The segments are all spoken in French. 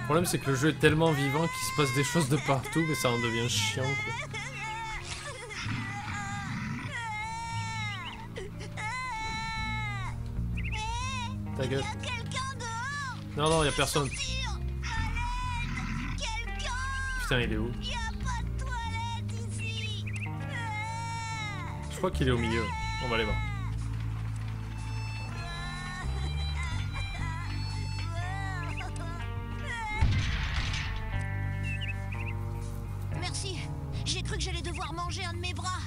problème c'est que le jeu est tellement vivant qu'il se passe des choses de partout, mais ça en devient chiant quoi. Ta gueule. Non, non, y'a personne. Putain, il est où? Je crois qu'il est au milieu. On va aller voir. Merci. J'ai cru que j'allais devoir manger un de mes bras.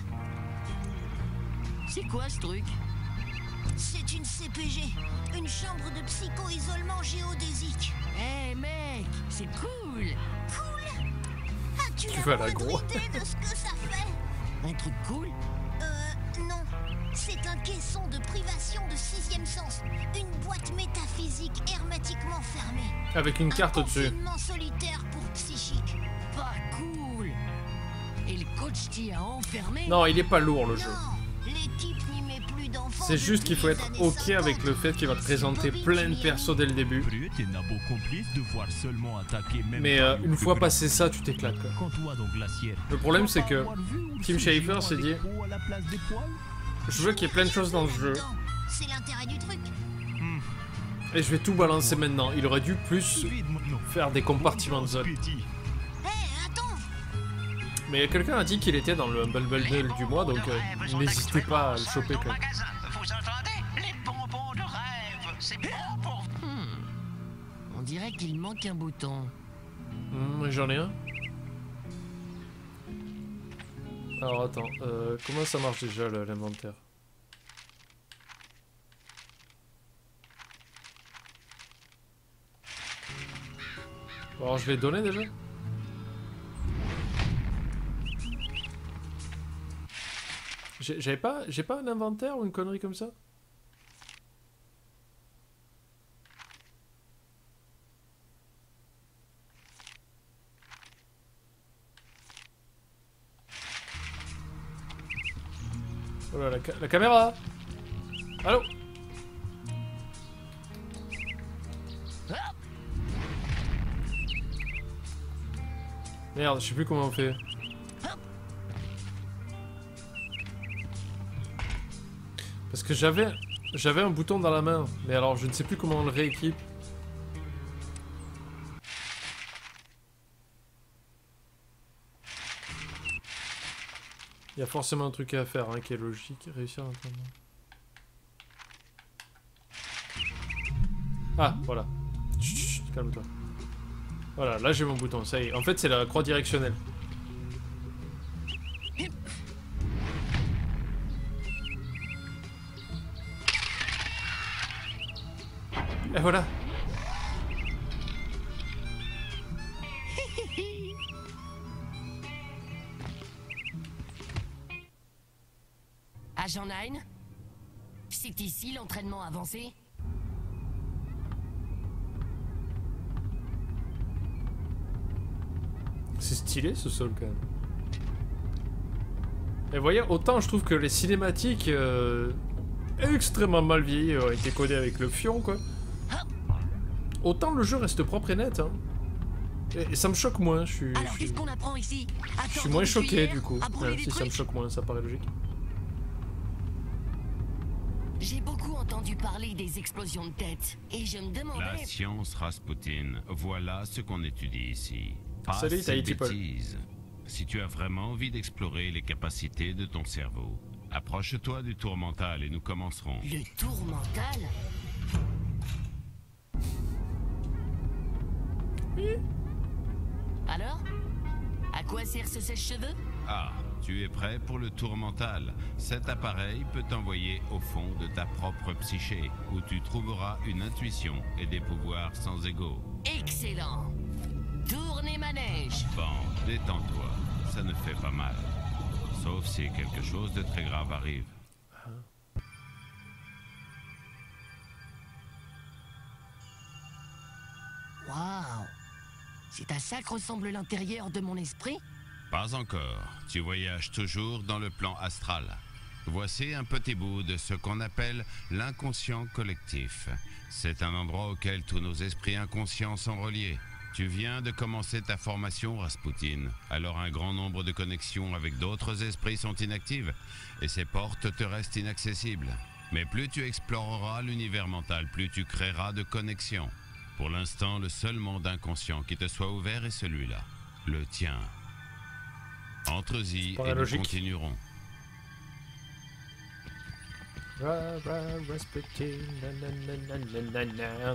C'est quoi ce truc? C'est une CPG, une chambre de psycho-isolement géodésique. Hé mec, c'est cool. Cool. As-tu Tu vas la à la moindre gros. idée de ce que ça fait? Un truc cool? Non. C'est un caisson de privation de sixième sens. Une boîte métaphysique hermétiquement fermée. Avec une carte Un au-dessus. confinement solitaire pour psychique. Pas cool. Et le coach t'y a enfermé? Non, il est pas lourd le jeu. Non, l'équipe n'y met plus d'enfants. C'est juste qu'il faut depuis être les années ok avec 50. le fait qu'il va te présenter plein de persos dès le début. Brut et Nabo complice de voir seulement attaquer même Mais pas une le fois plus passé ça, tu t'éclates quoi. grand. Quand toi dans Glacière. Le problème c'est que Avoir vu ou Tim ce Schafer géant s'est avec dit peau à la place des poils. je veux qu'il y ait plein de choses dans le jeu C'est l'intérêt du truc. et je vais tout balancer maintenant. Il aurait dû plus Vide maintenant. faire des compartiments de zone. Petit. Hé, attends. Mais quelqu'un a dit qu'il était dans le Humble Bundle du mois, donc n'hésitez pas à le choper quoi. Vous entendez? Les bonbons de rêve, c'est bon pour vous. On dirait qu'il manque un bouton. J'en ai un. Alors attends, comment ça marche déjà l'inventaire? Alors je l'ai donné déjà? J'ai pas un inventaire ou une connerie comme ça? Oh là, la caméra! Allô? Merde, je sais plus comment on fait. Parce que j'avais un bouton dans la main, mais alors je ne sais plus comment on le rééquipe. Il y a forcément un truc à faire hein, qui est logique. Réussir à entendre. Ah, voilà. Chut, chut, calme-toi. Voilà, là j'ai mon bouton, ça y est. En fait, c'est la croix directionnelle. Et voilà. Agent 9? C'est ici l'entraînement avancé? C'est stylé ce sol quand même. Et voyez, autant je trouve que les cinématiques extrêmement mal vieillies ont été codées avec le fion quoi. Autant le jeu reste propre et net hein. Et ça me choque moins, Alors qu'est-ce qu'on apprend ici? je suis moins choqué du coup. Ouais, si ça me choque moins, ça paraît logique. J'ai beaucoup entendu parler des explosions de tête et je me La demandais... science Rasputin, voilà ce qu'on étudie ici. Pas Salut, ces Tahiti Paul. bêtises. Si tu as vraiment envie d'explorer les capacités de ton cerveau, approche-toi du tour mental et nous commencerons. Le tour mental? Alors? À quoi sert ce sèche-cheveux? Ah, tu es prêt pour le tour mental? Cet appareil peut t'envoyer au fond de ta propre psyché, où tu trouveras une intuition et des pouvoirs sans égaux. Excellent! Tournez manège! Bon, détends-toi, ça ne fait pas mal. Sauf si quelque chose de très grave arrive. Waouh! C'est à ça que ressemble l'intérieur de mon esprit? Pas encore. Tu voyages toujours dans le plan astral. Voici un petit bout de ce qu'on appelle l'inconscient collectif. C'est un endroit auquel tous nos esprits inconscients sont reliés. Tu viens de commencer ta formation, Rasputin. Alors un grand nombre de connexions avec d'autres esprits sont inactives, et ces portes te restent inaccessibles. Mais plus tu exploreras l'univers mental, plus tu créeras de connexions. Pour l'instant, le seul monde inconscient qui te soit ouvert est celui-là, le tien. Entre-y et nous continuerons. Rasputin, nanana.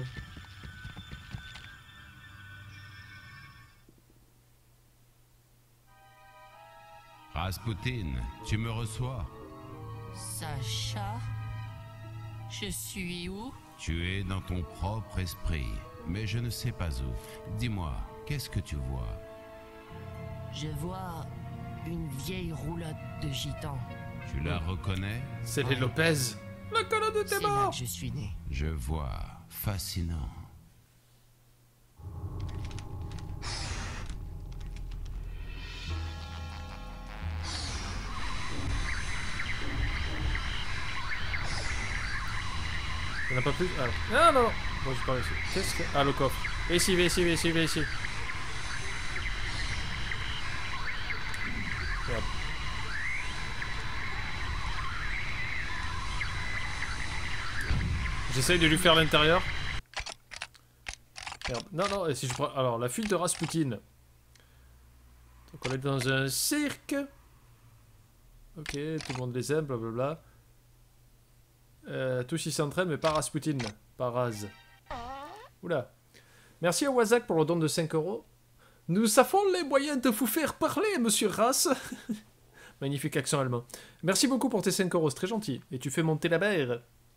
Rasputin, tu me reçois? Sacha? Je suis où? Tu es dans ton propre esprit, mais je ne sais pas où. Dis-moi, qu'est-ce que tu vois? Je vois une vieille roulotte de gitan. Tu la reconnais? C'est les Lopez. La colonne de tes C'est là morts. que je suis né. Je vois. Fascinant. Il n'y en a pas plus. Ah non, non. Bon, j'ai pas réussi. Qu'est-ce que. Ah, le coffre. Viens ici, viens ici, viens ici, viens ici. Merde. J'essaye de lui faire l'intérieur. Merde. Non, non, et si je prends. Alors, la fuite de Rasputin. Donc, on est dans un cirque. Ok, tout le monde les aime, blablabla. Tous ils s'entraînent, mais pas Rasputin. Pas Raz. Oula. Merci à Wazak pour le don de 5 €. Nous avons les moyens de vous faire parler, monsieur Raz. Magnifique accent allemand. Merci beaucoup pour tes 5 €, c'est très gentil. Et tu fais monter la mer.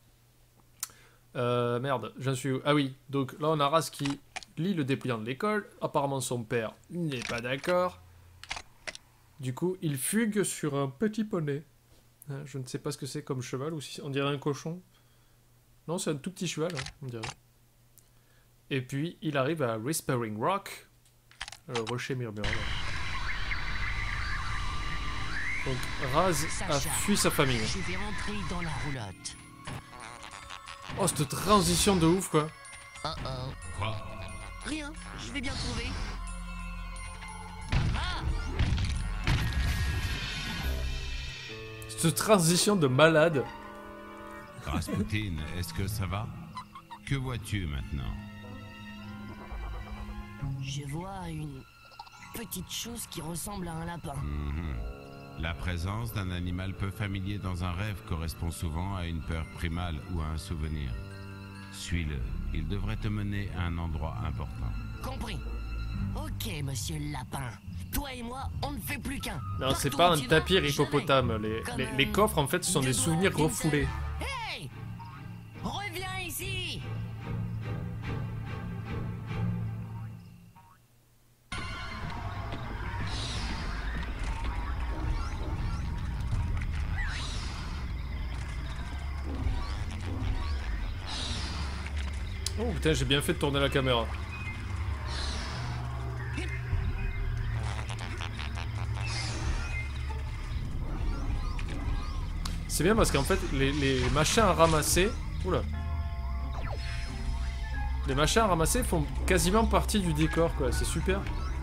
Merde, j'en suis où? Ah oui, donc là on a Raz qui lit le dépliant de l'école. Apparemment son père n'est pas d'accord. Du coup, il fugue sur un petit poney. Je ne sais pas ce que c'est comme cheval, ou si on dirait un cochon. Non, c'est un tout petit cheval, hein, on dirait. Et puis, il arrive à Whispering Rock, le rocher murmurant. Donc, Raz a fui sa famille. Je vais rentrer dans la roulotte. Oh, cette transition de ouf, quoi. Oh oh. Quoi? Rien, je vais bien trouver. Cette transition de malade. Rasputin, est-ce que ça va? Que vois-tu maintenant? Je vois une petite chose qui ressemble à un lapin. La présence d'un animal peu familier dans un rêve correspond souvent à une peur primale ou à un souvenir. Suis-le, il devrait te mener à un endroit important. Compris. Ok, monsieur le lapin. Toi et moi, on ne fait plus qu'un. Non, c'est Partout pas où un tu vas, tapir je hippopotame. vais. Les coffres, en fait, ce sont des souvenirs refoulés. Hey! Reviens ici! Oh putain, j'ai bien fait de tourner la caméra. C'est bien parce qu'en fait, les machins à ramasser... Oula. Les machins à ramasser font quasiment partie du décor, quoi. C'est super.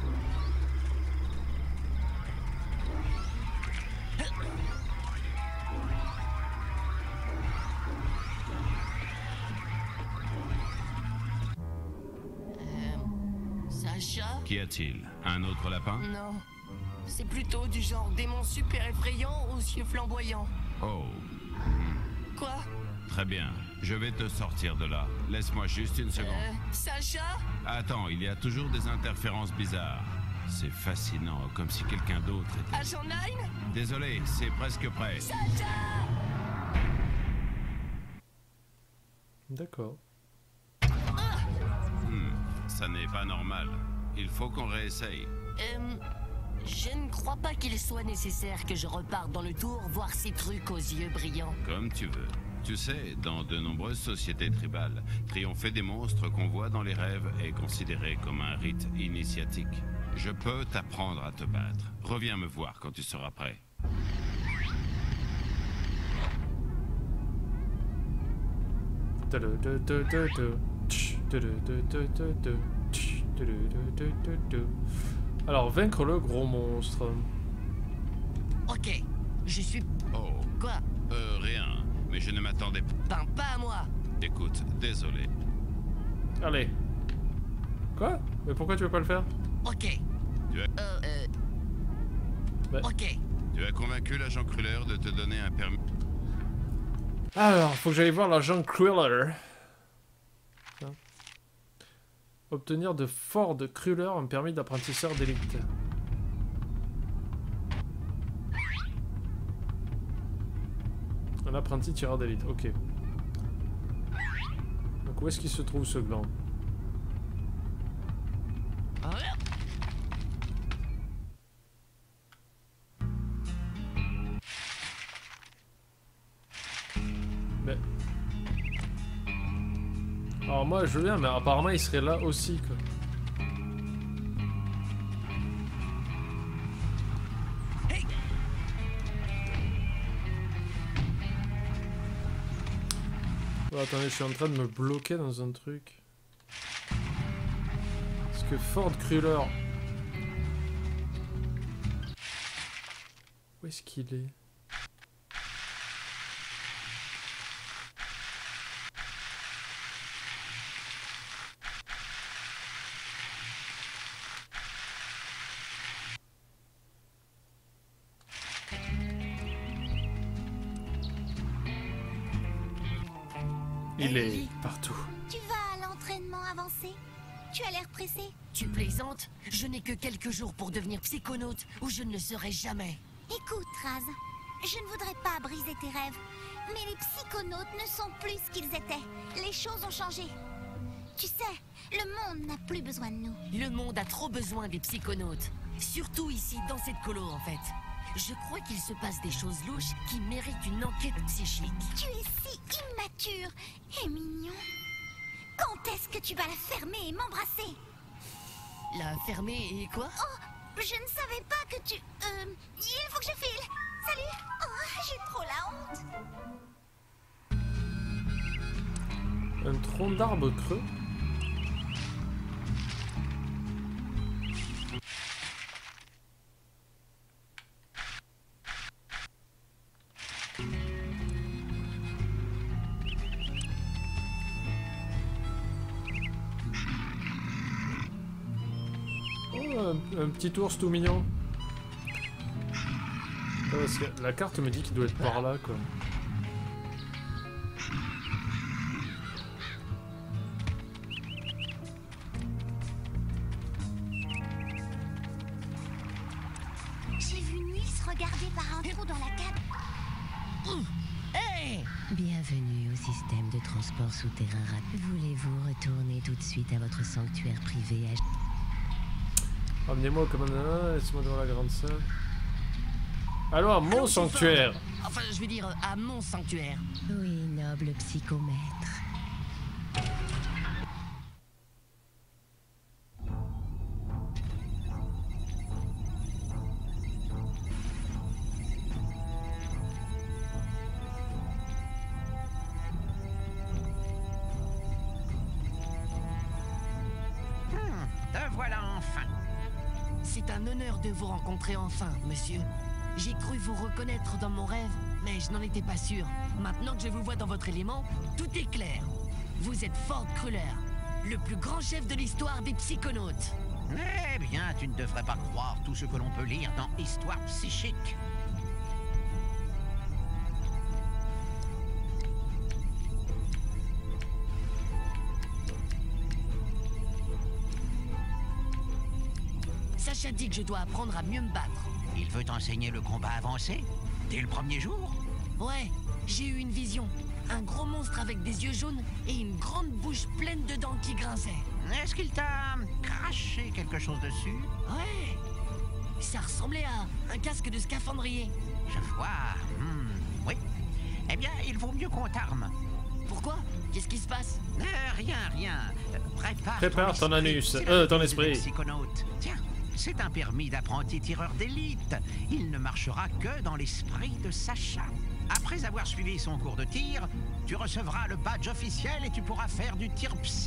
Sacha? Qu'y a-t-il? Un autre lapin? Non. C'est plutôt du genre démon super effrayant aux yeux flamboyants. Oh, Quoi? très bien. Je vais te sortir de là. Laisse-moi juste une seconde. Sacha? Attends, il y a toujours des interférences bizarres. C'est fascinant, comme si quelqu'un d'autre était... Agent 9? Désolé, c'est presque prêt. Sacha! D'accord. Ça n'est pas normal. Il faut qu'on réessaye. Je ne crois pas qu'il soit nécessaire que je reparte dans le tour voir ces trucs aux yeux brillants. Comme tu veux. Tu sais, dans de nombreuses sociétés tribales, triompher des monstres qu'on voit dans les rêves est considéré comme un rite initiatique. Je peux t'apprendre à te battre. Reviens me voir quand tu seras prêt. Alors, vaincre le gros monstre. Ok, je suis... Oh, Quoi? rien. Mais je ne m'attendais pas. Ben, pas à moi. Écoute, désolé. Allez. Quoi? Mais pourquoi tu veux pas le faire? Ok. Tu as, Bah. Ok. tu as convaincu l'agent Kruller de te donner un permis. Alors, faut que j'aille voir l'agent Kruller. Obtenir de Ford Kruller un permis d'apprentisseur d'élite. Un apprenti tireur d'élite, ok. Donc où est-ce qu'il se trouve ce gland? Mais... Alors moi je veux bien, mais apparemment il serait là aussi quoi. Oh, attendez, je suis en train de me bloquer dans un truc. Parce que Ford Kruller... Où est-ce qu'il est? Il est partout. Tu vas à l'entraînement avancé? Tu as l'air pressé. Tu plaisantes? Je n'ai que quelques jours pour devenir psychonaute, ou je ne le serai jamais. Écoute, Raz, je ne voudrais pas briser tes rêves, mais les psychonautes ne sont plus ce qu'ils étaient. Les choses ont changé. Tu sais, le monde n'a plus besoin de nous. Le monde a trop besoin des psychonautes. Surtout ici, dans cette colo, en fait. Je crois qu'il se passe des choses louches qui méritent une enquête psychique. Tu es si immature et mignon. Quand est-ce que tu vas la fermer et m'embrasser? La fermer et quoi? Oh, je ne savais pas que tu... il faut que je file. Salut. Oh, j'ai trop la honte. Un tronc d'arbre creux. Un petit ours tout mignon. Parce que la carte me dit qu'il doit être par là, quoi. J'ai vu Nils regarder par un trou dans la cabane. Hey! Bienvenue au système de transport souterrain rapide. Voulez-vous retourner tout de suite à votre sanctuaire privé à... Amenez-moi au commandant, laissez-moi devant la grande salle. Alors, mon sanctuaire! Enfin, je veux dire, à mon sanctuaire. Oui, noble psychomètre. Te voilà enfin. C'est un honneur de vous rencontrer enfin, monsieur. J'ai cru vous reconnaître dans mon rêve, mais je n'en étais pas sûr. Maintenant que je vous vois dans votre élément, tout est clair. Vous êtes Ford Kruller, le plus grand chef de l'histoire des psychonautes. Eh bien, tu ne devrais pas croire tout ce que l'on peut lire dans Histoire psychique. Sacha dit que je dois apprendre à mieux me battre. Il veut t'enseigner le combat avancé dès le premier jour. Ouais, j'ai eu une vision. Un gros monstre avec des yeux jaunes et une grande bouche pleine de dents qui grinçaient. Est-ce qu'il t'a craché quelque chose dessus? Ouais, ça ressemblait à un casque de scaphandrier. Je vois. Oui. Eh bien, il vaut mieux qu'on t'arme. Pourquoi? Qu'est-ce qui se passe? Rien. Prépare ton anus, C'est la ton vie esprit. des psychonautes. Tiens, c'est un permis d'apprenti tireur d'élite. Il ne marchera que dans l'esprit de Sacha. Après avoir suivi son cours de tir, tu recevras le badge officiel et tu pourras faire du tir psy.